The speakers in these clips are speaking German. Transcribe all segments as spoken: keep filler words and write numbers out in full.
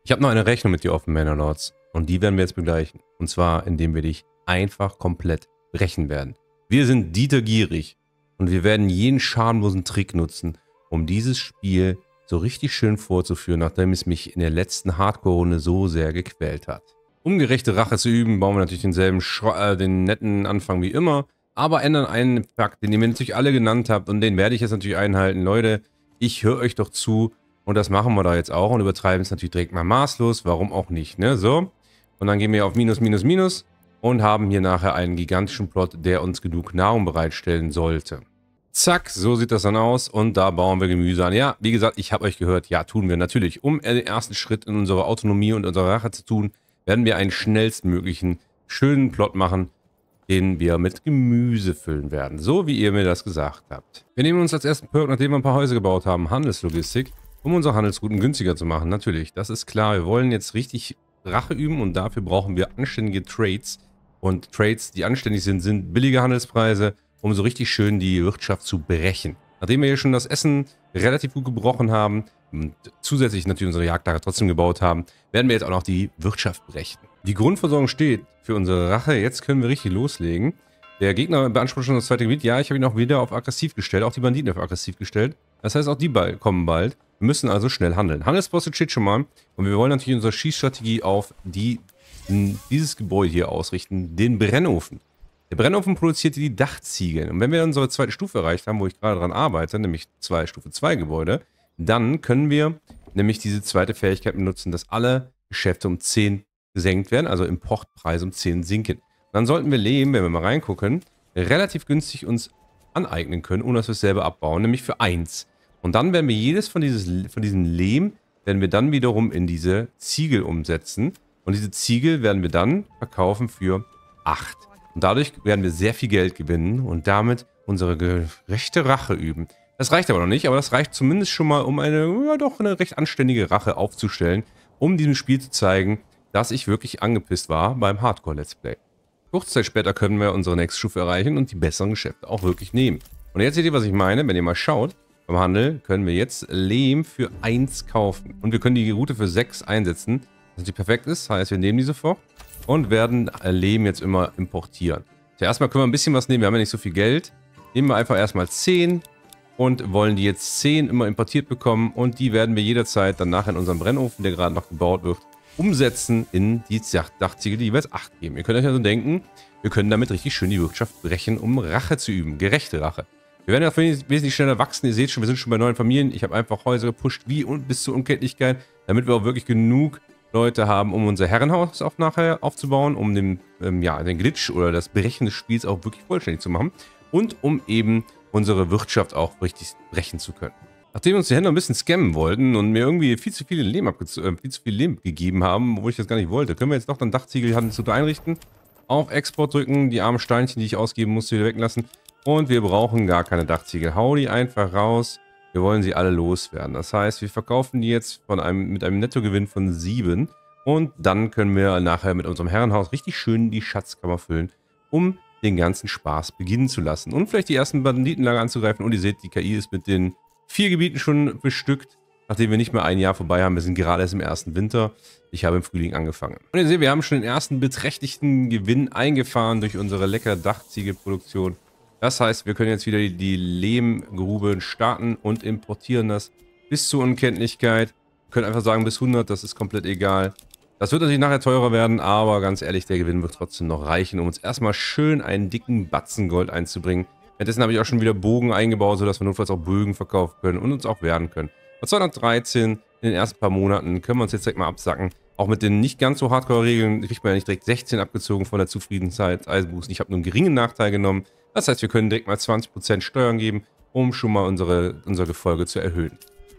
Ich habe noch eine Rechnung mit dir offen, Manor-Lords. Und die werden wir jetzt begleichen. Und zwar, indem wir dich einfach komplett brechen werden. Wir sind Dieter Gierig. Und wir werden jeden schamlosen Trick nutzen, um dieses Spiel so richtig schön vorzuführen, nachdem es mich in der letzten Hardcore-Runde so sehr gequält hat. Um gerechte Rache zu üben, bauen wir natürlich denselben, Schra äh, den netten Anfang wie immer, aber ändern einen Fakt, den ihr mir natürlich alle genannt habt und den werde ich jetzt natürlich einhalten. Leute, ich höre euch doch zu und das machen wir da jetzt auch und übertreiben es natürlich direkt mal maßlos, warum auch nicht, ne? So, und dann gehen wir auf Minus, Minus, Minus und haben hier nachher einen gigantischen Plot, der uns genug Nahrung bereitstellen sollte. Zack, so sieht das dann aus und da bauen wir Gemüse an. Ja, wie gesagt, ich habe euch gehört, ja, tun wir natürlich. Um den ersten Schritt in unsere Autonomie und unsere Rache zu tun, werden wir einen schnellstmöglichen, schönen Plot machen, den wir mit Gemüse füllen werden. So wie ihr mir das gesagt habt. Wir nehmen uns als ersten Perk, nachdem wir ein paar Häuser gebaut haben, Handelslogistik, um unsere Handelsrouten günstiger zu machen. Natürlich, das ist klar. Wir wollen jetzt richtig Rache üben und dafür brauchen wir anständige Trades. Und Trades, die anständig sind, sind billige Handelspreise, um so richtig schön die Wirtschaft zu brechen. Nachdem wir hier schon das Essen relativ gut gebrochen haben und zusätzlich natürlich unsere Jagdlager trotzdem gebaut haben, werden wir jetzt auch noch die Wirtschaft brechen. Die Grundversorgung steht für unsere Rache. Jetzt können wir richtig loslegen. Der Gegner beansprucht schon das zweite Gebiet. Ja, ich habe ihn auch wieder auf aggressiv gestellt. Auch die Banditen auf aggressiv gestellt. Das heißt, auch die bald, kommen bald. Wir müssen also schnell handeln. Handelsposte steht schon mal. Und wir wollen natürlich unsere Schießstrategie auf die, dieses Gebäude hier ausrichten. Den Brennofen. Der Brennofen produziert die Dachziegel. Und wenn wir unsere zweite Stufe erreicht haben, wo ich gerade dran arbeite, nämlich zwei Stufe zwei Gebäude, dann können wir nämlich diese zweite Fähigkeit benutzen, dass alle Geschäfte um zehn gesenkt werden, also Importpreise um zehn sinken. Dann sollten wir Lehm, wenn wir mal reingucken, relativ günstig uns aneignen können, ohne dass wir es selber abbauen, nämlich für eins. Und dann werden wir jedes von, dieses, von diesem Lehm, werden wir dann wiederum in diese Ziegel umsetzen. Und diese Ziegel werden wir dann verkaufen für acht. Und dadurch werden wir sehr viel Geld gewinnen und damit unsere gerechte Rache üben. Das reicht aber noch nicht, aber das reicht zumindest schon mal, um eine, ja doch, eine recht anständige Rache aufzustellen, um diesem Spiel zu zeigen, dass ich wirklich angepisst war beim Hardcore-Let's Play. Kurze Zeit später können wir unsere nächste Stufe erreichen und die besseren Geschäfte auch wirklich nehmen. Und jetzt seht ihr, was ich meine, wenn ihr mal schaut, beim Handel können wir jetzt Lehm für eins kaufen. Und wir können die Route für sechs einsetzen, was natürlich perfekt ist, heißt wir nehmen die sofort. Und werden Lehm jetzt immer importieren. Zuerst mal können wir ein bisschen was nehmen, wir haben ja nicht so viel Geld. Nehmen wir einfach erstmal zehn und wollen die jetzt zehn immer importiert bekommen. Und die werden wir jederzeit dann nachher in unserem Brennofen, der gerade noch gebaut wird, umsetzen in die Dachziegel, die jeweils acht geben. Ihr könnt euch also denken, wir können damit richtig schön die Wirtschaft brechen, um Rache zu üben. Gerechte Rache. Wir werden auch wesentlich schneller wachsen. Ihr seht schon, wir sind schon bei neuen Familien. Ich habe einfach Häuser gepusht, wie und bis zur Unkenntlichkeit, damit wir auch wirklich genug Leute haben, um unser Herrenhaus auch nachher aufzubauen, um den, ähm, ja, den Glitch oder das Brechen des Spiels auch wirklich vollständig zu machen und um eben unsere Wirtschaft auch richtig brechen zu können. Nachdem uns die Händler ein bisschen scammen wollten und mir irgendwie viel zu viel Lehm, äh, viel zu viel Lehm gegeben haben, wo ich das gar nicht wollte, können wir jetzt doch dann Dachziegelhandel einrichten, auf Export drücken, die armen Steinchen, die ich ausgeben musste, wieder weglassen und wir brauchen gar keine Dachziegel. Hau die einfach raus. Wir wollen sie alle loswerden. Das heißt, wir verkaufen die jetzt von einem, mit einem Nettogewinn von sieben. Und dann können wir nachher mit unserem Herrenhaus richtig schön die Schatzkammer füllen, um den ganzen Spaß beginnen zu lassen. Und vielleicht die ersten Banditenlager anzugreifen. Und ihr seht, die K I ist mit den vier Gebieten schon bestückt, nachdem wir nicht mehr ein Jahr vorbei haben. Wir sind gerade erst im ersten Winter. Ich habe im Frühling angefangen. Und ihr seht, wir haben schon den ersten beträchtlichen Gewinn eingefahren durch unsere leckere Dachziegelproduktion. Das heißt, wir können jetzt wieder die, die Lehmgrube starten und importieren das bis zur Unkenntlichkeit. Wir können einfach sagen bis hundert, das ist komplett egal. Das wird natürlich nachher teurer werden, aber ganz ehrlich, der Gewinn wird trotzdem noch reichen, um uns erstmal schön einen dicken Batzen Gold einzubringen. Währenddessen habe ich auch schon wieder Bogen eingebaut, sodass wir notfalls auch Bögen verkaufen können und uns auch werden können. Bei zweihundertdreizehn in den ersten paar Monaten können wir uns jetzt direkt mal absacken. Auch mit den nicht ganz so Hardcore-Regeln kriegt man ja nicht direkt sechzehn abgezogen von der Zufriedenheit. Eisenbußen. Ich habe nur einen geringen Nachteil genommen. Das heißt, wir können direkt mal zwanzig Prozent Steuern geben, um schon mal unsere, unser Gefolge zu erhöhen.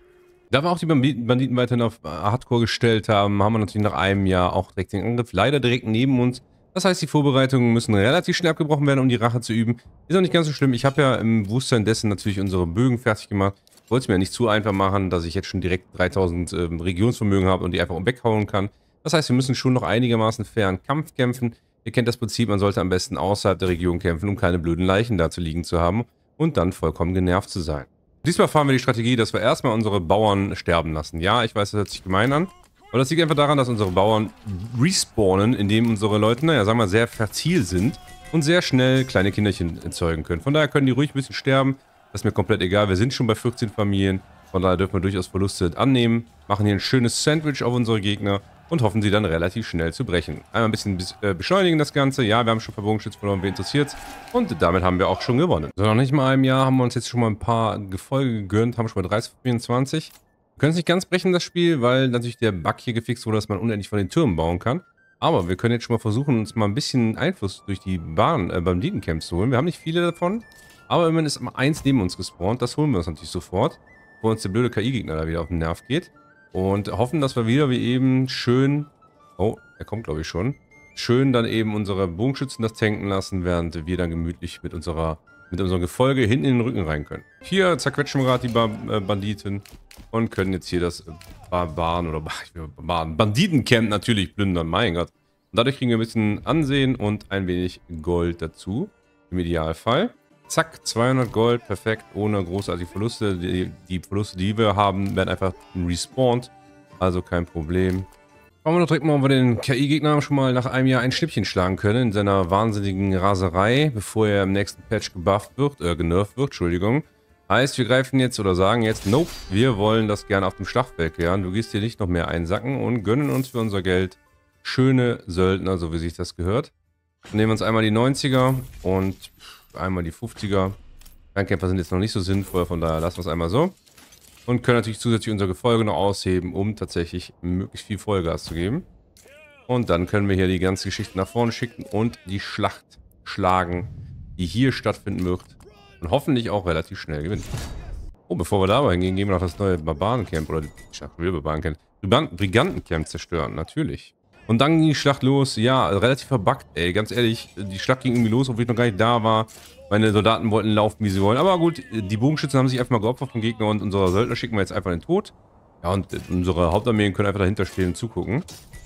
Da wir auch die Banditen, Banditen weiterhin auf Hardcore gestellt haben, haben wir natürlich nach einem Jahr auch direkt den Angriff leider direkt neben uns. Das heißt, die Vorbereitungen müssen relativ schnell abgebrochen werden, um die Rache zu üben. Ist auch nicht ganz so schlimm. Ich habe ja im Bewusstsein dessen natürlich unsere Bögen fertig gemacht. Ich wollte es mir ja nicht zu einfach machen, dass ich jetzt schon direkt dreitausend ähm, Regionsvermögen habe und die einfach weghauen kann. Das heißt, wir müssen schon noch einigermaßen fairen Kampf kämpfen. Ihr kennt das Prinzip, man sollte am besten außerhalb der Region kämpfen, um keine blöden Leichen da zu liegen zu haben und dann vollkommen genervt zu sein. Diesmal fahren wir die Strategie, dass wir erstmal unsere Bauern sterben lassen. Ja, ich weiß, das hört sich gemein an, Aber das liegt einfach daran, dass unsere Bauern respawnen, indem unsere Leute, naja, sagen wir mal, sehr fertil sind und sehr schnell kleine Kinderchen erzeugen können. Von daher können die ruhig ein bisschen sterben. Das ist mir komplett egal. Wir sind schon bei vierzehn Familien. Von daher dürfen wir durchaus Verluste annehmen. Machen hier ein schönes Sandwich auf unsere Gegner und hoffen, sie dann relativ schnell zu brechen. Einmal ein bisschen beschleunigen das Ganze. Ja, wir haben schon Verbogenschütz verloren, wer interessiert's. Und damit haben wir auch schon gewonnen. So, noch nicht mal einem Jahr haben wir uns jetzt schon mal ein paar Gefolge gegönnt. Haben schon mal dreißig, vierundzwanzig. Wir können es nicht ganz brechen, das Spiel, weil natürlich der Bug hier gefixt wurde, dass man unendlich von den Türmen bauen kann. Aber wir können jetzt schon mal versuchen, uns mal ein bisschen Einfluss durch die Bahn äh, beim Banditencamps zu holen. Wir haben nicht viele davon. Aber immerhin ist eins neben uns gespawnt. Das holen wir uns natürlich sofort. Bevor uns der blöde K I-Gegner da wieder auf den Nerv geht. Und hoffen, dass wir wieder wie eben schön... Oh, er kommt glaube ich schon. Schön dann eben unsere Bogenschützen das tanken lassen, während wir dann gemütlich mit unserer mit unserem Gefolge hinten in den Rücken rein können. Hier zerquetschen wir gerade die ba äh, Banditen. Und können jetzt hier das Barbaren oder Barbaren Banditencamp natürlich plündern. Mein Gott. Und dadurch kriegen wir ein bisschen Ansehen und ein wenig Gold dazu. Im Idealfall. Zack, zweihundert Gold, perfekt, ohne großartige Verluste. Die, die Verluste, die wir haben, werden einfach respawned. Also kein Problem. Schauen wir noch direkt mal, ob wir den K I-Gegner schon mal nach einem Jahr ein Schnippchen schlagen können in seiner wahnsinnigen Raserei, bevor er im nächsten Patch gebufft wird, äh, genervt wird, Entschuldigung. Heißt, wir greifen jetzt oder sagen jetzt, nope, wir wollen das gerne auf dem Schlachtfeld klären. Du gehst hier nicht noch mehr einsacken und gönnen uns für unser Geld schöne Söldner, so wie sich das gehört. Dann nehmen wir uns einmal die neunziger und einmal die fünfziger. Fernkämpfer sind jetzt noch nicht so sinnvoll, von daher lassen wir es einmal so. Und können natürlich zusätzlich unser Gefolge noch ausheben, um tatsächlich möglichst viel Vollgas zu geben. Und dann können wir hier die ganze Geschichte nach vorne schicken und die Schlacht schlagen, die hier stattfinden wird. Und hoffentlich auch relativ schnell gewinnen. Oh, bevor wir da aber hingehen, gehen wir noch das neue Barbarencamp oder die Barbarencamp. Brigantencamp zerstören, natürlich. Und dann ging die Schlacht los. Ja, relativ verbuggt, ey. Ganz ehrlich, die Schlacht ging irgendwie los, obwohl ich noch gar nicht da war. Meine Soldaten wollten laufen, wie sie wollen. Aber gut, die Bogenschützen haben sich einfach mal geopfert vom Gegner und unsere Söldner schicken wir jetzt einfach in den Tod. Ja, und unsere Hauptarmeen können einfach dahinter stehen und zugucken.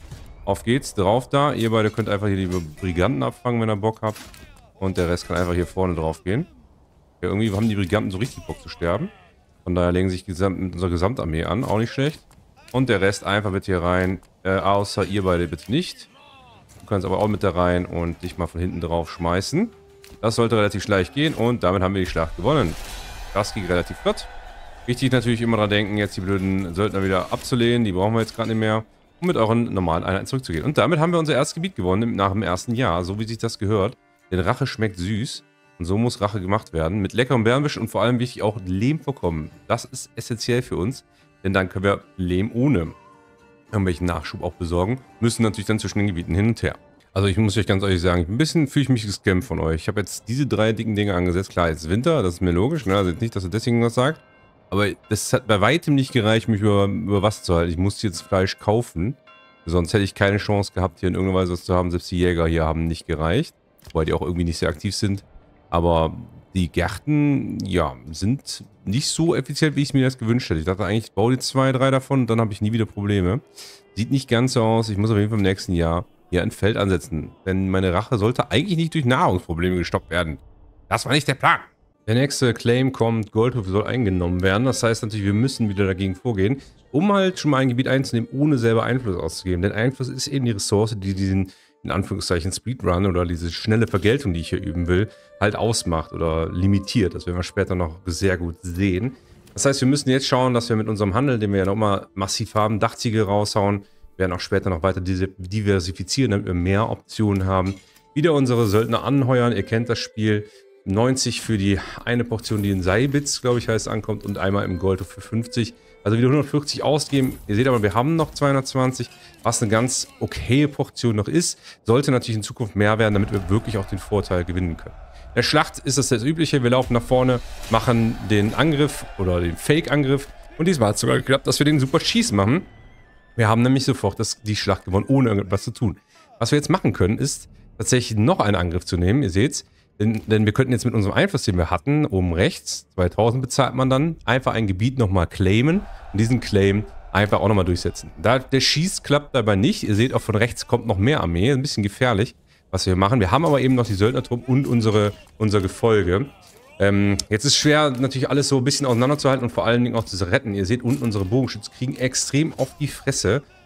Auf geht's, drauf da. Ihr beide könnt einfach hier die Briganten abfangen, wenn ihr Bock habt. Und der Rest kann einfach hier vorne drauf gehen. Ja, irgendwie haben die Briganten so richtig Bock zu sterben. Von daher legen sich gesamt, mit unserer Gesamtarmee an. Auch nicht schlecht. Und der Rest einfach bitte hier rein. Äh, außer ihr beide bitte nicht. Du kannst aber auch mit da rein und dich mal von hinten drauf schmeißen. Das sollte relativ leicht gehen. Und damit haben wir die Schlacht gewonnen. Das ging relativ flott. Wichtig natürlich immer dran denken, jetzt die blöden Söldner wieder abzulehnen. Die brauchen wir jetzt gerade nicht mehr. Um mit euren normalen Einheiten zurückzugehen. Und damit haben wir unser erstes Gebiet gewonnen nach dem ersten Jahr. So wie sich das gehört. Denn Rache schmeckt süß. Und so muss Rache gemacht werden. Mit leckerem Bärenwisch und vor allem wichtig auch Lehmvorkommen. Das ist essentiell für uns. Denn dann können wir Lehm ohne irgendwelchen Nachschub auch besorgen. Müssen natürlich dann zwischen den Gebieten hin und her. Also ich muss euch ganz ehrlich sagen, ein bisschen fühle ich mich gescampt von euch. Ich habe jetzt diese drei dicken Dinge angesetzt. Klar, jetzt ist Winter, das ist mir logisch. Ne? Also jetzt nicht, dass ihr deswegen was sagt. Aber das hat bei weitem nicht gereicht, mich über, über was zu halten. Ich musste jetzt Fleisch kaufen. Sonst hätte ich keine Chance gehabt, hier in irgendeiner Weise was zu haben. Selbst die Jäger hier haben nicht gereicht. Wobei die auch irgendwie nicht sehr aktiv sind. Aber die Gärten, ja, sind nicht so effizient, wie ich mir das gewünscht hätte. Ich dachte eigentlich, ich baue die zwei, drei davon und dann habe ich nie wieder Probleme. Sieht nicht ganz so aus. Ich muss auf jeden Fall im nächsten Jahr hier ein Feld ansetzen. Denn meine Rache sollte eigentlich nicht durch Nahrungsprobleme gestoppt werden. Das war nicht der Plan. Der nächste Claim kommt, Goldhof soll eingenommen werden. Das heißt natürlich, wir müssen wieder dagegen vorgehen, um halt schon mal ein Gebiet einzunehmen, ohne selber Einfluss auszugeben. Denn Einfluss ist eben die Ressource, die diesen, in Anführungszeichen, Speedrun oder diese schnelle Vergeltung, die ich hier üben will, halt ausmacht oder limitiert. Das werden wir später noch sehr gut sehen. Das heißt, wir müssen jetzt schauen, dass wir mit unserem Handel, den wir ja nochmal massiv haben, Dachziegel raushauen, wir werden auch später noch weiter diversifizieren, damit wir mehr Optionen haben. Wieder unsere Söldner anheuern, ihr kennt das Spiel. neunzig für die eine Portion, die in Seibitz, glaube ich, heißt, ankommt und einmal im Goldhof für fünfzig. Also wieder hundertvierzig ausgeben. Ihr seht aber, wir haben noch zweihundertzwanzig, was eine ganz okaye Portion noch ist. Sollte natürlich in Zukunft mehr werden, damit wir wirklich auch den Vorteil gewinnen können. In der Schlacht ist das das Übliche. Wir laufen nach vorne, machen den Angriff oder den Fake-Angriff. Und diesmal hat es sogar geklappt, dass wir den super Schieß machen. Wir haben nämlich sofort das, die Schlacht gewonnen, ohne irgendwas zu tun. Was wir jetzt machen können, ist tatsächlich noch einen Angriff zu nehmen. Ihr seht's. Denn, denn wir könnten jetzt mit unserem Einfluss, den wir hatten, oben rechts, zweitausend bezahlt man dann, einfach ein Gebiet nochmal claimen und diesen Claim einfach auch nochmal durchsetzen. Da der Schieß klappt dabei nicht. Ihr seht auch von rechts kommt noch mehr Armee. Ein bisschen gefährlich, was wir machen. Wir haben aber eben noch die Söldnertruppen und unsere, unser Gefolge. Ähm, jetzt ist schwer, natürlich alles so ein bisschen auseinanderzuhalten und vor allen Dingen auch zu retten. Ihr seht unten, unsere Bogenschützen kriegen extrem auf die Fresse.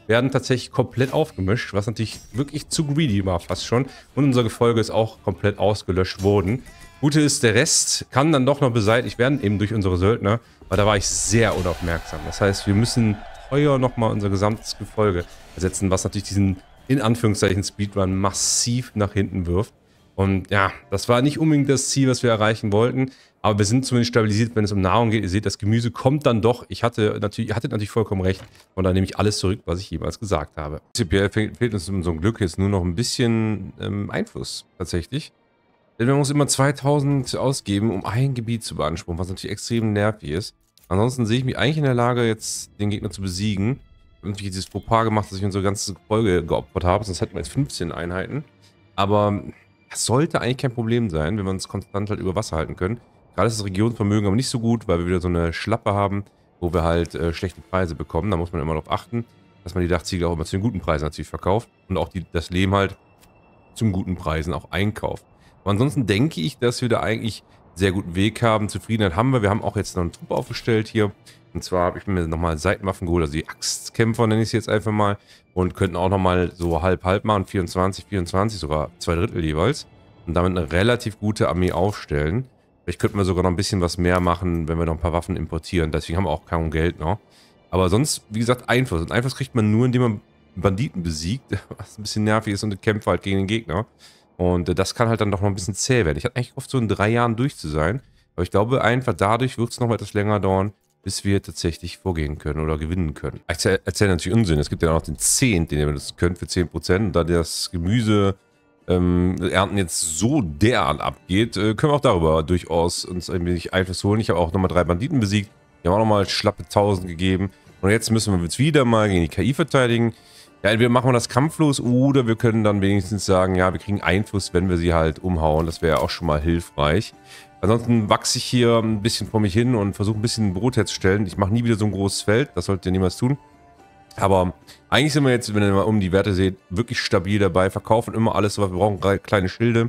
werden tatsächlich komplett aufgemischt, was natürlich wirklich zu greedy war fast schon. Und unser Gefolge ist auch komplett ausgelöscht worden. Gute ist, der Rest kann dann doch noch beseitigt werden, eben durch unsere Söldner, weil da war ich sehr unaufmerksam. Das heißt, wir müssen teuer nochmal unser gesamtes Gefolge ersetzen, was natürlich diesen, in Anführungszeichen, Speedrun massiv nach hinten wirft. Und ja, das war nicht unbedingt das Ziel, was wir erreichen wollten, aber wir sind zumindest stabilisiert, wenn es um Nahrung geht. Ihr seht, das Gemüse kommt dann doch. Ich hatte natürlich, ihr hattet natürlich vollkommen recht und dann nehme ich alles zurück, was ich jemals gesagt habe. Prinzipiell fehlt uns in unserem Glück jetzt nur noch ein bisschen ähm, Einfluss tatsächlich. Denn wir müssen immer zweitausend ausgeben, um ein Gebiet zu beanspruchen, was natürlich extrem nervig ist. Ansonsten sehe ich mich eigentlich in der Lage, jetzt den Gegner zu besiegen. Ich habe natürlich dieses Fauxpas gemacht, dass ich unsere ganze Folge geopfert habe, sonst hätten wir jetzt fünfzehn Einheiten. Aber das sollte eigentlich kein Problem sein, wenn wir uns konstant halt über Wasser halten können. Gerade ist das Regionsvermögen aber nicht so gut, weil wir wieder so eine Schlappe haben, wo wir halt äh, schlechte Preise bekommen. Da muss man immer darauf achten, dass man die Dachziegel auch immer zu den guten Preisen natürlich verkauft und auch die, das Lehm halt zum guten Preisen auch einkauft. Aber ansonsten denke ich, dass wir da eigentlich sehr guten Weg haben. Zufriedenheit haben wir. Wir haben auch jetzt noch einen Trupp aufgestellt hier. Und zwar habe ich mir nochmal Seitenwaffen geholt, also die Axtkämpfer nenne ich es jetzt einfach mal. Und könnten auch nochmal so halb-halb machen, vierundzwanzig, vierundzwanzig, sogar zwei Drittel jeweils. Und damit eine relativ gute Armee aufstellen. Vielleicht könnten wir sogar noch ein bisschen was mehr machen, wenn wir noch ein paar Waffen importieren. Deswegen haben wir auch kaum Geld noch. Aber sonst, wie gesagt, Einfluss. Und Einfluss kriegt man nur, indem man Banditen besiegt, was ein bisschen nervig ist und kämpft halt gegen den Gegner. Und äh, das kann halt dann doch noch ein bisschen zäh werden. Ich hatte eigentlich gehofft, so in drei Jahren durch zu sein. Aber ich glaube einfach, dadurch wird es noch etwas länger dauern, bis wir tatsächlich vorgehen können oder gewinnen können. Ich erzähle erzähl natürlich Unsinn. Es gibt ja auch noch den Zehnt, den ihr benutzen könnt für zehn Prozent. Und da das Gemüse ähm, Ernten jetzt so derart abgeht, äh, können wir auch darüber durchaus uns ein wenig Einfluss holen. Ich habe auch nochmal drei Banditen besiegt. Die haben auch nochmal schlappe tausend gegeben. Und jetzt müssen wir uns wieder mal gegen die K I verteidigen. Ja, entweder machen wir das kampflos oder wir können dann wenigstens sagen, ja, wir kriegen Einfluss, wenn wir sie halt umhauen. Das wäre ja auch schon mal hilfreich. Ansonsten wachse ich hier ein bisschen vor mich hin und versuche ein bisschen Brot herzustellen. Ich mache nie wieder so ein großes Feld, das solltet ihr niemals tun. Aber eigentlich sind wir jetzt, wenn ihr mal um die Werte seht, wirklich stabil dabei. Verkaufen immer alles, was wir brauchen, kleine Schilde.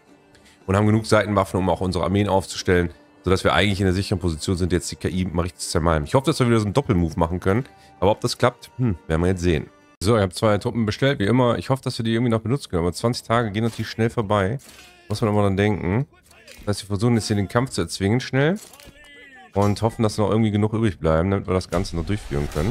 Und haben genug Seitenwaffen, um auch unsere Armeen aufzustellen. Sodass wir eigentlich in der sicheren Position sind, jetzt die K I mal richtig zu zermalmen. Ich hoffe, dass wir wieder so einen Doppelmove machen können. Aber ob das klappt, hm, werden wir jetzt sehen. So, ich habe zwei Truppen bestellt, wie immer. Ich hoffe, dass wir die irgendwie noch benutzen können. Aber zwanzig Tage gehen natürlich schnell vorbei. Muss man aber dann denken. Das heißt, wir versuchen jetzt hier den Kampf zu erzwingen schnell. Und hoffen, dass noch irgendwie genug übrig bleiben, damit wir das Ganze noch durchführen können.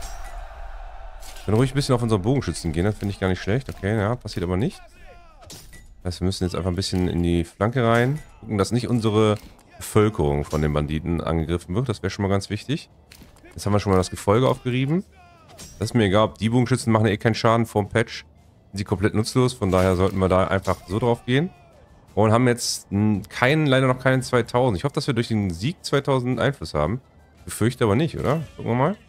Wir können ruhig ein bisschen auf unsere Bogenschützen gehen, das finde ich gar nicht schlecht. Okay, ja, passiert aber nicht. Das heißt, wir müssen jetzt einfach ein bisschen in die Flanke rein. Gucken, dass nicht unsere Bevölkerung von den Banditen angegriffen wird. Das wäre schon mal ganz wichtig. Jetzt haben wir schon mal das Gefolge aufgerieben. Das ist mir egal, ob die Bogenschützen machen eh keinen Schaden vorm Patch. Sind sie komplett nutzlos, von daher sollten wir da einfach so drauf gehen. Und haben jetzt keinen, leider noch keinen zweitausend. Ich hoffe, dass wir durch den Sieg zweitausend Einfluss haben. Ich befürchte aber nicht, oder? Gucken wir mal.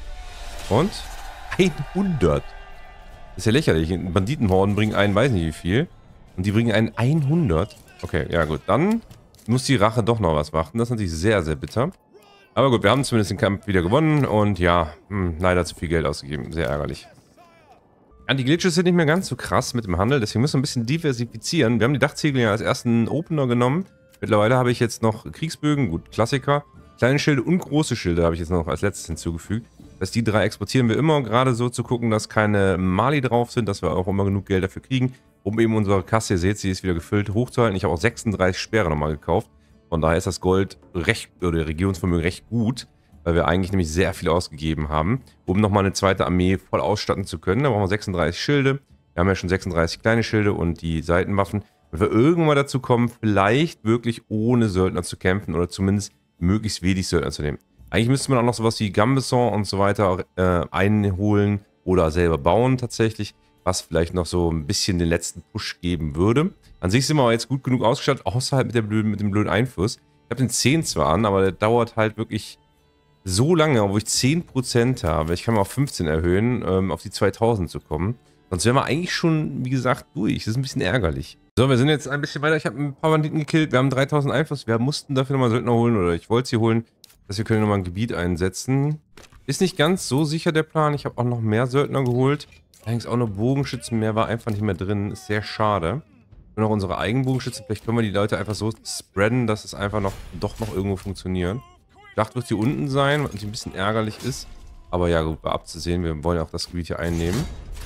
Und? hundert. Das ist ja lächerlich. Banditenhorden bringen einen, weiß nicht wie viel. Und die bringen einen hundert. Okay, ja gut. Dann muss die Rache doch noch was machen. Das ist natürlich sehr, sehr bitter. Aber gut, wir haben zumindest den Kampf wieder gewonnen. Und ja, hm, leider zu viel Geld ausgegeben. Sehr ärgerlich. Ja, die Glitches sind nicht mehr ganz so krass mit dem Handel. Deswegen müssen wir ein bisschen diversifizieren. Wir haben die Dachziegel ja als ersten Opener genommen. Mittlerweile habe ich jetzt noch Kriegsbögen. Gut, Klassiker. Kleine Schilde und große Schilde habe ich jetzt noch als letztes hinzugefügt. Das heißt, die drei exportieren wir immer, gerade so zu gucken, dass keine Mali drauf sind, dass wir auch immer genug Geld dafür kriegen, um eben unsere Kasse, ihr seht, sie ist wieder gefüllt, hochzuhalten. Ich habe auch sechsunddreißig Speere nochmal gekauft. Von daher ist das Gold recht, oder Regionsvermögen recht gut, weil wir eigentlich nämlich sehr viel ausgegeben haben, um nochmal eine zweite Armee voll ausstatten zu können. Da brauchen wir sechsunddreißig Schilde. Wir haben ja schon sechsunddreißig kleine Schilde und die Seitenwaffen. Wenn wir irgendwann dazu kommen, vielleicht wirklich ohne Söldner zu kämpfen oder zumindest möglichst wenig Söldner zu nehmen. Eigentlich müsste man auch noch sowas wie Gambesson und so weiter äh, einholen oder selber bauen tatsächlich, was vielleicht noch so ein bisschen den letzten Push geben würde. An sich sind wir aber jetzt gut genug ausgestattet, außer halt mit, der blöden, mit dem blöden Einfluss. Ich habe den zehn zwar an, aber der dauert halt wirklich so lange, obwohl ich zehn Prozent habe. Ich kann mal auf fünfzehn erhöhen, ähm, auf die zweitausend zu kommen. Sonst wären wir eigentlich schon, wie gesagt, durch. Das ist ein bisschen ärgerlich. So, wir sind jetzt ein bisschen weiter. Ich habe ein paar Banditen gekillt. Wir haben dreitausend Einfluss. Wir mussten dafür nochmal Söldner holen oder ich wollte sie holen. Dass wir können nochmal ein Gebiet einsetzen. Ist nicht ganz so sicher der Plan. Ich habe auch noch mehr Söldner geholt. Allerdings auch noch Bogenschützen. Mehr war einfach nicht mehr drin. Ist sehr schade. Und auch unsere eigenen Bogenschützen. Vielleicht können wir die Leute einfach so spreaden, dass es einfach noch doch noch irgendwo funktioniert. Ich dachte, wird hier unten sein, was ein bisschen ärgerlich ist. Aber ja, gut, war abzusehen. Wir wollen auch das Gebiet hier einnehmen.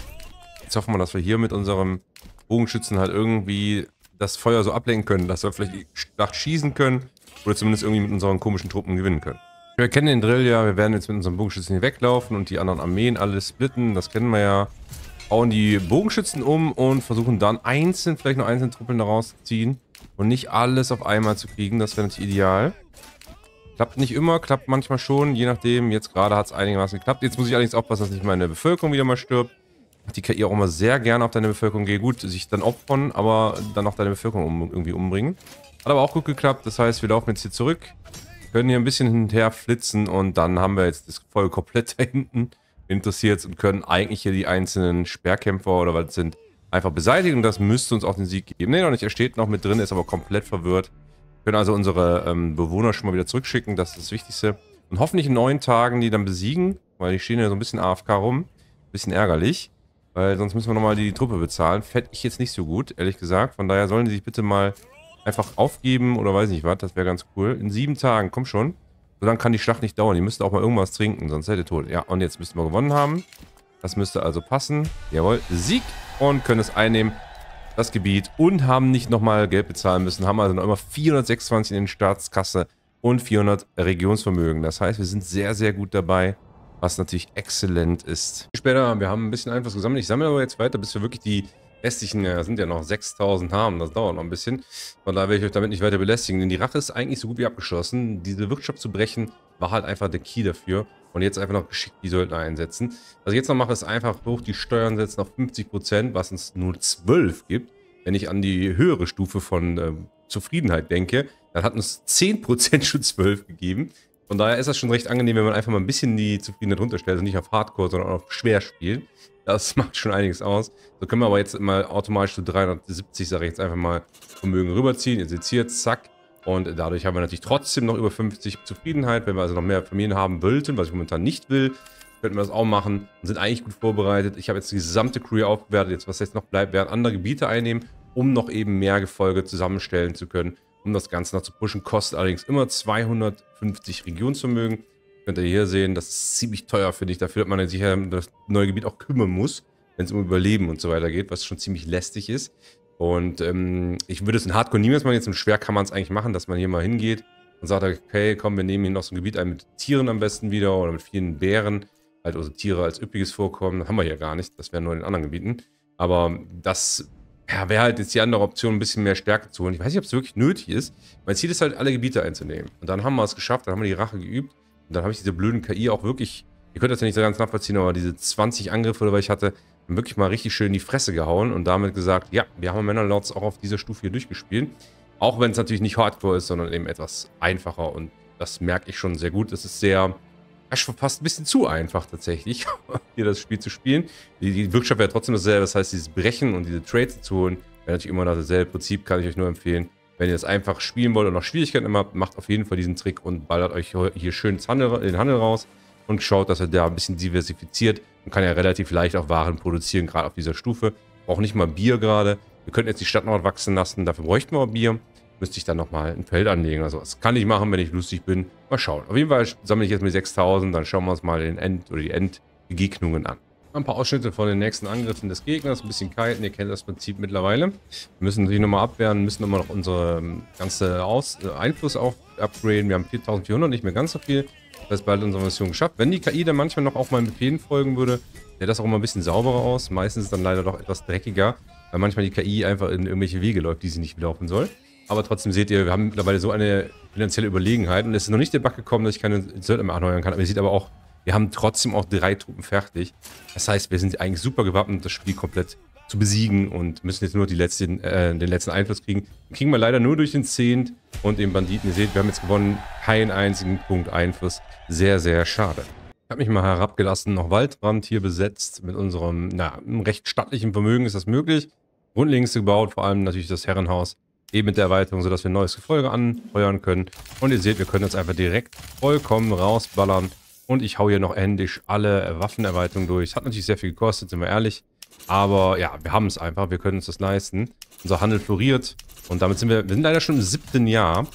Jetzt hoffen wir, dass wir hier mit unserem Bogenschützen halt irgendwie das Feuer so ablenken können, dass wir vielleicht die Schlacht schießen können oder zumindest irgendwie mit unseren komischen Truppen gewinnen können. Wir kennen den Drill ja, wir werden jetzt mit unserem Bogenschützen hier weglaufen und die anderen Armeen alles splitten, das kennen wir ja. Bauen die Bogenschützen um und versuchen dann einzeln, vielleicht noch einzelne Truppen daraus zu ziehen und nicht alles auf einmal zu kriegen, das wäre natürlich ideal. Klappt nicht immer, klappt manchmal schon, je nachdem. Jetzt gerade hat es einigermaßen geklappt. Jetzt muss ich allerdings aufpassen, dass nicht meine Bevölkerung wieder mal stirbt. Die K I auch immer sehr gerne auf deine Bevölkerung geht. Gut, sich dann opfern, aber dann auch deine Bevölkerung um, irgendwie umbringen. Hat aber auch gut geklappt. Das heißt, wir laufen jetzt hier zurück, können hier ein bisschen hin und her flitzen und dann haben wir jetzt das Volk komplett da hinten interessiert und können eigentlich hier die einzelnen Sperrkämpfer oder was sind einfach beseitigen. Und das müsste uns auch den Sieg geben. Ne, noch nicht. Er steht noch mit drin, ist aber komplett verwirrt. Wir können also unsere ähm, Bewohner schon mal wieder zurückschicken. Das ist das Wichtigste. Und hoffentlich in neun Tagen die dann besiegen, weil die stehen ja so ein bisschen A F K rum. Bisschen ärgerlich. Weil sonst müssen wir nochmal die Truppe bezahlen. Fände ich jetzt nicht so gut, ehrlich gesagt. Von daher sollen die sich bitte mal einfach aufgeben oder weiß nicht was. Das wäre ganz cool. In sieben Tagen, komm schon. So lange kann die Schlacht nicht dauern. Die müssten auch mal irgendwas trinken, sonst seid ihr tot. Ja, und jetzt müssten wir gewonnen haben. Das müsste also passen. Jawohl, Sieg. Und können es einnehmen, das Gebiet. Und haben nicht nochmal Geld bezahlen müssen. Haben also noch immer vierhundertsechsundzwanzig in der Staatskasse und vierhundert Regionsvermögen. Das heißt, wir sind sehr, sehr gut dabei. Was natürlich exzellent ist. Später, wir haben ein bisschen Einfluss gesammelt. Ich sammle aber jetzt weiter, bis wir wirklich die restlichen, ja, sind ja noch sechstausend haben. Das dauert noch ein bisschen. Von daher werde ich euch damit nicht weiter belästigen. Denn die Rache ist eigentlich so gut wie abgeschlossen. Diese Wirtschaft zu brechen, war halt einfach der Key dafür. Und jetzt einfach noch geschickt die Söldner einsetzen. Was ich jetzt noch mache, ist einfach hoch die Steuern setzen auf fünfzig Prozent, was uns nur zwölf gibt. Wenn ich an die höhere Stufe von äh, Zufriedenheit denke, dann hat uns zehn Prozent schon zwölf gegeben. Von daher ist das schon recht angenehm, wenn man einfach mal ein bisschen die Zufriedenheit runterstellt. Also nicht auf Hardcore, sondern auf schwer spielt. Das macht schon einiges aus. So können wir aber jetzt mal automatisch zu dreihundertsiebzig, sage ich jetzt einfach mal, Vermögen rüberziehen. Ihr seht hier, zack. Und dadurch haben wir natürlich trotzdem noch über fünfzig Zufriedenheit. Wenn wir also noch mehr Familien haben wollten, was ich momentan nicht will, könnten wir das auch machen. Und sind eigentlich gut vorbereitet. Ich habe jetzt die gesamte Crew aufgewertet. Jetzt, was jetzt noch bleibt, werden andere Gebiete einnehmen, um noch eben mehr Gefolge zusammenstellen zu können. Um das Ganze noch zu pushen, kostet allerdings immer zweihundertfünfzig Regionsvermögen. Könnt ihr hier sehen, das ist ziemlich teuer, finde ich. Dafür, dass man sich ja um das neue Gebiet auch kümmern muss, wenn es um Überleben und so weiter geht, was schon ziemlich lästig ist. Und ähm, ich würde es in Hardcore niemals machen. Jetzt im Schwer kann man es eigentlich machen, dass man hier mal hingeht und sagt, okay, komm, wir nehmen hier noch so ein Gebiet ein mit Tieren am besten wieder oder mit vielen Bären. Halt also Tiere als üppiges Vorkommen. Das haben wir hier gar nicht. Das wäre nur in den anderen Gebieten. Aber das... Ja, wäre halt jetzt die andere Option, ein bisschen mehr Stärke zu holen. Ich weiß nicht, ob es wirklich nötig ist. Mein Ziel ist halt, alle Gebiete einzunehmen. Und dann haben wir es geschafft, dann haben wir die Rache geübt. Und dann habe ich diese blöden K I auch wirklich, ihr könnt das ja nicht so ganz nachvollziehen, aber diese zwanzig Angriffe, oder was ich hatte, wirklich mal richtig schön in die Fresse gehauen und damit gesagt, ja, wir haben Männerlords auch auf dieser Stufe hier durchgespielt. Auch wenn es natürlich nicht Hardcore ist, sondern eben etwas einfacher. Und das merke ich schon sehr gut. Das ist sehr... schon fast ein bisschen zu einfach tatsächlich, hier das Spiel zu spielen. Die, die Wirtschaft wäre trotzdem dasselbe, das heißt, dieses Brechen und diese Trades zu holen, wäre natürlich immer noch dasselbe Prinzip, kann ich euch nur empfehlen. Wenn ihr das einfach spielen wollt und noch Schwierigkeiten immer habt, macht auf jeden Fall diesen Trick und ballert euch hier schön den Handel raus und schaut, dass ihr da ein bisschen diversifiziert und kann ja relativ leicht auch Waren produzieren, gerade auf dieser Stufe. Braucht nicht mal Bier gerade. Wir könnten jetzt die Stadt noch wachsen lassen, dafür bräuchten wir Bier. Müsste ich dann nochmal ein Feld anlegen. Also das kann ich machen, wenn ich lustig bin. Mal schauen. Auf jeden Fall sammle ich jetzt mit sechstausend. Dann schauen wir uns mal den End- oder die Endbegegnungen an. Ein paar Ausschnitte von den nächsten Angriffen des Gegners. Ein bisschen kiten. Ihr kennt das Prinzip mittlerweile. Wir müssen natürlich nochmal abwehren. Müssen immer noch unsere ganze Aus äh, Einfluss auf upgraden. Wir haben viertausendvierhundert, nicht mehr ganz so viel. Das heißt, bald unsere Mission geschafft. Wenn die K I dann manchmal noch auch meinen Befehlen folgen würde, sähe das auch immer ein bisschen sauberer aus. Meistens ist dann leider doch etwas dreckiger, weil manchmal die K I einfach in irgendwelche Wege läuft, die sie nicht laufen soll. Aber trotzdem seht ihr, wir haben mittlerweile so eine finanzielle Überlegenheit. Und es ist noch nicht der Bug gekommen, dass ich keine Söldner mehr anheuern kann. Aber ihr seht aber auch, wir haben trotzdem auch drei Truppen fertig. Das heißt, wir sind eigentlich super gewappnet, das Spiel komplett zu besiegen. Und müssen jetzt nur die letzten, äh, den letzten Einfluss kriegen. Den kriegen wir leider nur durch den Zehnt und den Banditen. Ihr seht, wir haben jetzt gewonnen. Keinen einzigen Punkt Einfluss. Sehr, sehr schade. Ich habe mich mal herabgelassen, noch Waldrand hier besetzt. Mit unserem, na, recht stattlichen Vermögen ist das möglich. Grundlegends gebaut, vor allem natürlich das Herrenhaus. Eben mit der Erweiterung, sodass wir ein neues Gefolge anfeuern können. Und ihr seht, wir können jetzt einfach direkt vollkommen rausballern. Und ich hau hier noch endlich alle Waffenerweiterungen durch. Es hat natürlich sehr viel gekostet, sind wir ehrlich. Aber ja, wir haben es einfach, wir können uns das leisten. Unser Handel floriert. Und damit sind wir, wir sind leider schon im siebten Jahr.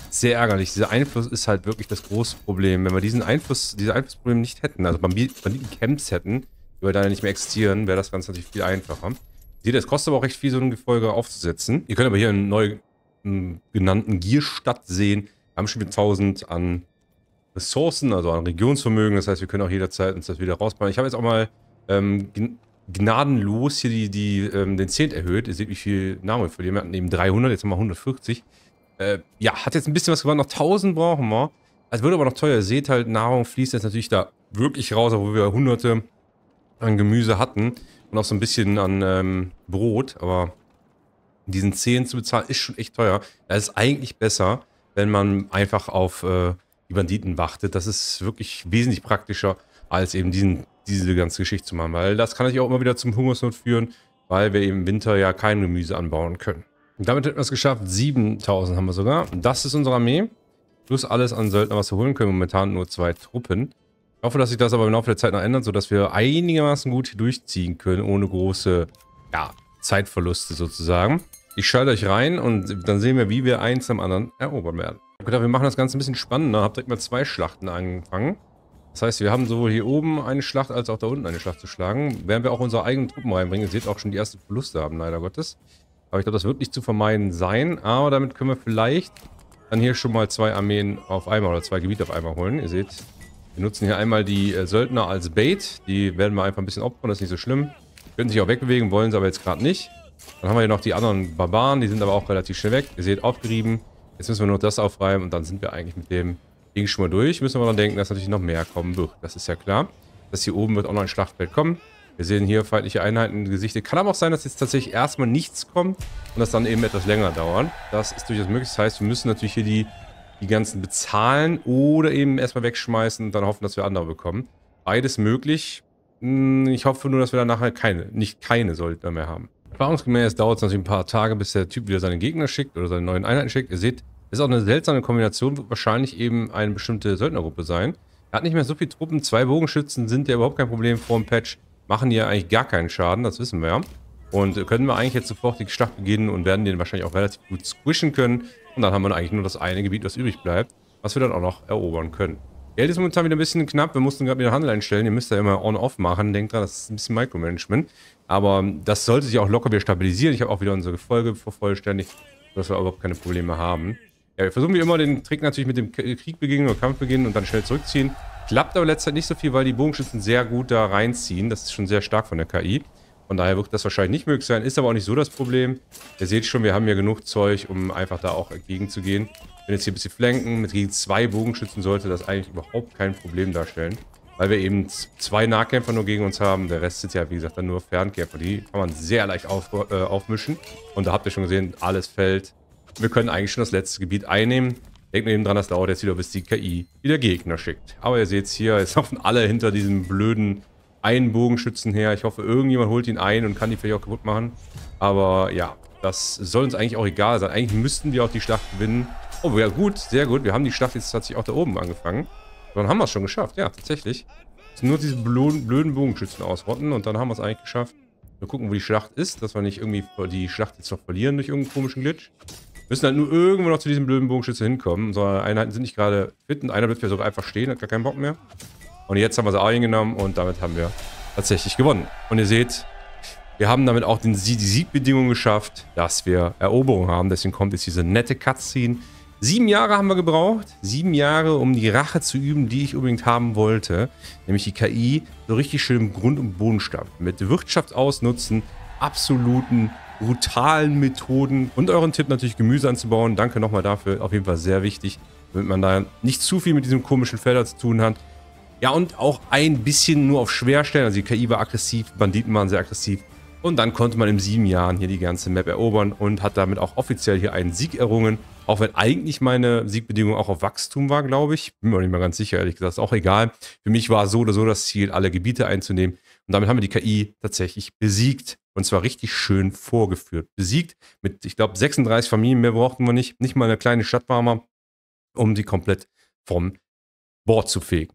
Sehr ärgerlich. Dieser Einfluss ist halt wirklich das große Problem. Wenn wir diesen Einfluss, diese Einflussprobleme nicht hätten, also Banditen-Camps hätten, die wir da nicht mehr existieren, wäre das Ganze natürlich viel einfacher. Seht ihr, es kostet aber auch recht viel, so ein Gefolge aufzusetzen. Ihr könnt aber hier einen neu einen genannten Gierstadt sehen. Wir haben schon wieder tausend an Ressourcen, also an Regionsvermögen. Das heißt, wir können auch jederzeit uns das wieder rausbauen. Ich habe jetzt auch mal ähm, gnadenlos hier die, die, ähm, den Zehnt erhöht. Ihr seht, wie viel Nahrung wir verlieren. Wir hatten eben dreihundert, jetzt haben wir hundertvierzig. Äh, ja, hat jetzt ein bisschen was gewonnen. Noch tausend brauchen wir. Es wird aber noch teuer. Ihr seht halt, Nahrung fließt jetzt natürlich da wirklich raus, wo wir hunderte an Gemüse hatten. Und auch so ein bisschen an ähm, Brot. Aber diesen zehn zu bezahlen ist schon echt teuer. Da ist es eigentlich besser, wenn man einfach auf äh, die Banditen wartet. Das ist wirklich wesentlich praktischer, als eben diesen, diese ganze Geschichte zu machen. Weil das kann natürlich auch immer wieder zum Hungersnot führen, weil wir eben im Winter ja kein Gemüse anbauen können. Und damit hätten wir es geschafft. siebentausend haben wir sogar. Das ist unsere Armee. Plus alles an Söldner, was wir holen können. Momentan nur zwei Truppen. Ich hoffe, dass sich das aber im Laufe der Zeit noch ändert, sodass wir einigermaßen gut hier durchziehen können, ohne große, ja, Zeitverluste sozusagen. Ich schalte euch rein und dann sehen wir, wie wir eins am anderen erobern werden. Ich habe gedacht, wir machen das Ganze ein bisschen spannender. Hab direkt mal zwei Schlachten angefangen. Das heißt, wir haben sowohl hier oben eine Schlacht als auch da unten eine Schlacht zu schlagen. Werden wir auch unsere eigenen Truppen reinbringen. Ihr seht auch schon die ersten Verluste haben, leider Gottes. Aber ich glaube, das wird nicht zu vermeiden sein. Aber damit können wir vielleicht dann hier schon mal zwei Armeen auf einmal oder zwei Gebiete auf einmal holen. Ihr seht, wir nutzen hier einmal die äh, Söldner als Bait. Die werden wir einfach ein bisschen opfern, das ist nicht so schlimm. Können sich auch wegbewegen, wollen sie aber jetzt gerade nicht. Dann haben wir hier noch die anderen Barbaren, die sind aber auch relativ schnell weg. Ihr seht, aufgerieben. Jetzt müssen wir nur das aufreiben und dann sind wir eigentlich mit dem Ding schon mal durch. Müssen wir dann denken, dass natürlich noch mehr kommen wird. Das ist ja klar. Das hier oben wird auch noch ein Schlachtfeld kommen. Wir sehen hier feindliche Einheiten gesichtet. Kann aber auch sein, dass jetzt tatsächlich erstmal nichts kommt und das dann eben etwas länger dauert. Das ist durchaus möglich. Das heißt, wir müssen natürlich hier die, die ganzen bezahlen oder eben erstmal wegschmeißen und dann hoffen, dass wir andere bekommen. Beides möglich. Ich hoffe nur, dass wir dann nachher keine, nicht keine Söldner mehr haben. Erfahrungsgemäß dauert es natürlich ein paar Tage, bis der Typ wieder seine Gegner schickt oder seine neuen Einheiten schickt. Ihr seht, das ist auch eine seltsame Kombination, wird wahrscheinlich eben eine bestimmte Söldnergruppe sein. Er hat nicht mehr so viele Truppen, zwei Bogenschützen sind ja überhaupt kein Problem vor dem Patch. Machen die ja eigentlich gar keinen Schaden, das wissen wir ja. Und können wir eigentlich jetzt sofort die Schlacht beginnen und werden den wahrscheinlich auch relativ gut squishen können. Und dann haben wir eigentlich nur das eine Gebiet, was übrig bleibt, was wir dann auch noch erobern können. Geld ist momentan wieder ein bisschen knapp, wir mussten gerade wieder Handel einstellen. Ihr müsst ja immer on-off machen, denkt dran, das ist ein bisschen Micromanagement. Aber das sollte sich auch locker wieder stabilisieren. Ich habe auch wieder unsere Folge vervollständigt, sodass wir überhaupt keine Probleme haben. Ja, wir versuchen wie immer den Trick natürlich mit dem Krieg beginnen oder Kampf beginnen und dann schnell zurückziehen. Klappt aber letzter Zeit nicht so viel, weil die Bogenschützen sehr gut da reinziehen. Das ist schon sehr stark von der K I. Von daher wird das wahrscheinlich nicht möglich sein. Ist aber auch nicht so das Problem. Ihr seht schon, wir haben ja genug Zeug, um einfach da auch entgegenzugehen. Wenn jetzt hier ein bisschen flanken, mit gegen zwei Bogenschützen sollte das eigentlich überhaupt kein Problem darstellen. Weil wir eben zwei Nahkämpfer nur gegen uns haben. Der Rest sind ja, wie gesagt, dann nur Fernkämpfer. Die kann man sehr leicht auf, äh, aufmischen. Und da habt ihr schon gesehen, alles fällt. Wir können eigentlich schon das letzte Gebiet einnehmen. Denkt nur eben dran, das dauert jetzt wieder, bis die K I wieder Gegner schickt. Aber ihr seht es hier, jetzt laufen alle hinter diesem blöden einen Bogenschützen her. Ich hoffe, irgendjemand holt ihn ein und kann die vielleicht auch kaputt machen. Aber ja, das soll uns eigentlich auch egal sein. Eigentlich müssten wir auch die Schlacht gewinnen. Oh, ja gut, sehr gut. Wir haben die Schlacht jetzt tatsächlich auch da oben angefangen. Dann haben wir es schon geschafft, ja, tatsächlich. Es sind nur diese blöden, blöden Bogenschützen ausrotten und dann haben wir es eigentlich geschafft. Wir gucken, wo die Schlacht ist, dass wir nicht irgendwie die Schlacht jetzt noch verlieren durch irgendeinen komischen Glitch. Wir müssen halt nur irgendwo noch zu diesem blöden Bogenschütze hinkommen. Unsere Einheiten sind nicht gerade fit und einer bleibt ja sogar einfach stehen, hat gar keinen Bock mehr. Und jetzt haben wir sie eingenommen und damit haben wir tatsächlich gewonnen. Und ihr seht, wir haben damit auch den Sie die Siegbedingung geschafft, dass wir Eroberung haben. Deswegen kommt jetzt diese nette Cutscene. Sieben Jahre haben wir gebraucht. Sieben Jahre, um die Rache zu üben, die ich unbedingt haben wollte. Nämlich die K I so richtig schön im Grund- und Boden stampfen. Mit Wirtschaft ausnutzen, absoluten, brutalen Methoden. Und euren Tipp natürlich Gemüse anzubauen. Danke nochmal dafür. Auf jeden Fall sehr wichtig, damit man da nicht zu viel mit diesem komischen Felder zu tun hat. Ja, und auch ein bisschen nur auf schwer stellen. Also die K I war aggressiv, Banditen waren sehr aggressiv. Und dann konnte man in sieben Jahren hier die ganze Map erobern und hat damit auch offiziell hier einen Sieg errungen. Auch wenn eigentlich meine Siegbedingung auch auf Wachstum war, glaube ich. Bin mir auch nicht mehr ganz sicher, ehrlich gesagt. Ist auch egal. Für mich war so oder so das Ziel, alle Gebiete einzunehmen. Und damit haben wir die K I tatsächlich besiegt. Und zwar richtig schön vorgeführt. Besiegt mit, ich glaube, sechsunddreißig Familien. Mehr brauchten wir nicht. Nicht mal eine kleine Stadt war mal, um die komplett vom Bord zu fegen.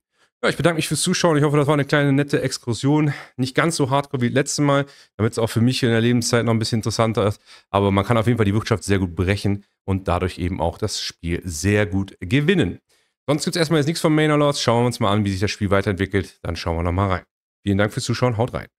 Ja, ich bedanke mich fürs Zuschauen. Ich hoffe, das war eine kleine nette Exkursion. Nicht ganz so hardcore wie letztes Mal, damit es auch für mich in der Lebenszeit noch ein bisschen interessanter ist. Aber man kann auf jeden Fall die Wirtschaft sehr gut brechen und dadurch eben auch das Spiel sehr gut gewinnen. Sonst gibt es erstmal jetzt nichts von Manor Lords. Schauen wir uns mal an, wie sich das Spiel weiterentwickelt. Dann schauen wir nochmal rein. Vielen Dank fürs Zuschauen. Haut rein.